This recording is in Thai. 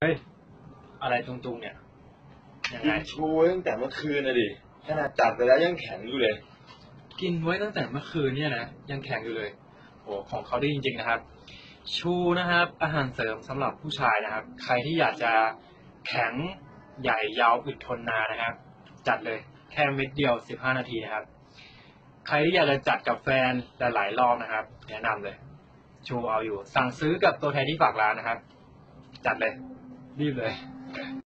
เฮ้ยอะไรตุงๆเนี่ยยังไงกินชูตั้งแต่เมื่อคืนนะดิขนาดจัดไปแล้วยังแข็งอยู่เลยกินไว้ตั้งแต่เมื่อคืนเนี่ยนะยังแข็งอยู่เลยโอ้ของเขาดีจริงๆนะครับชูนะครับอาหารเสริมสำหรับผู้ชายนะครับใครที่อยากจะแข็งใหญ่ยาวอึดทนนานนะครับจัดเลยแค่เม็ดเดียว15 นาทีนะครับใครที่อยากจะจัดกับแฟนหลายๆรอบนะครับแนะนำเลยชูเอาอยู่สั่งซื้อกับตัวแทนที่ฝากร้านนะครับจัดเลยรีบเลย